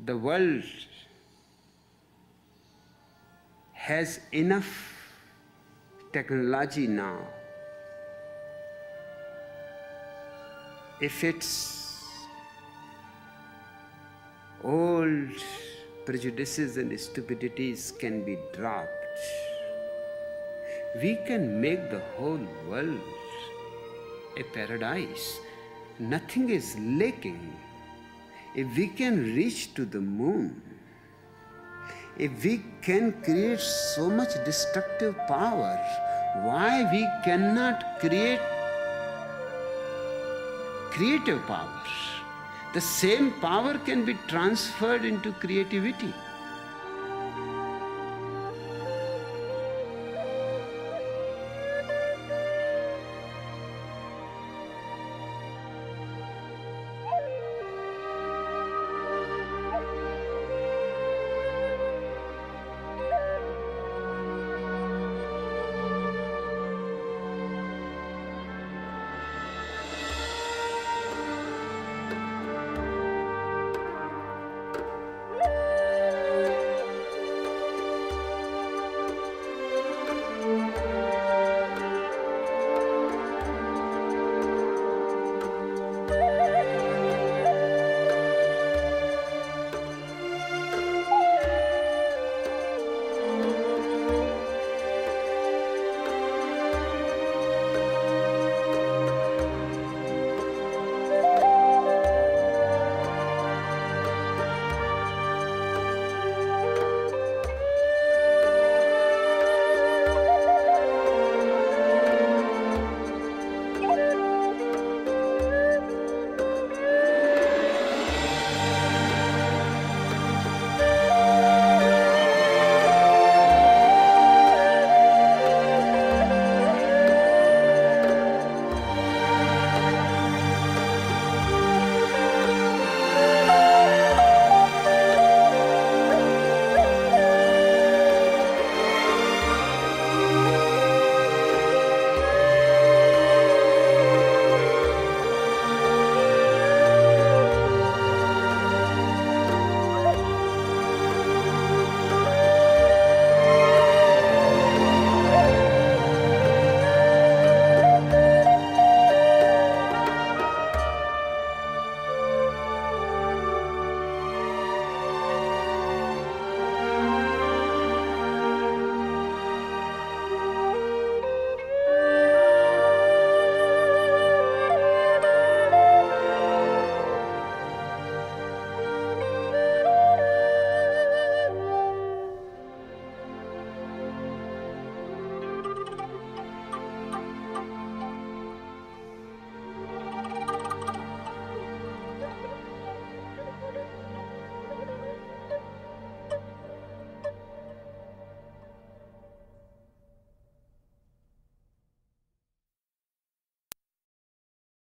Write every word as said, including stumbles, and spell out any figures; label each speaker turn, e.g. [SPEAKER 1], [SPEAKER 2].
[SPEAKER 1] the world has enough technology now. If its old prejudices and stupidities can be dropped, we can make the whole world a paradise. Nothing is lacking. If we can reach to the moon, if we can create so much destructive power, why we cannot create creative power? The same power can be transferred into creativity.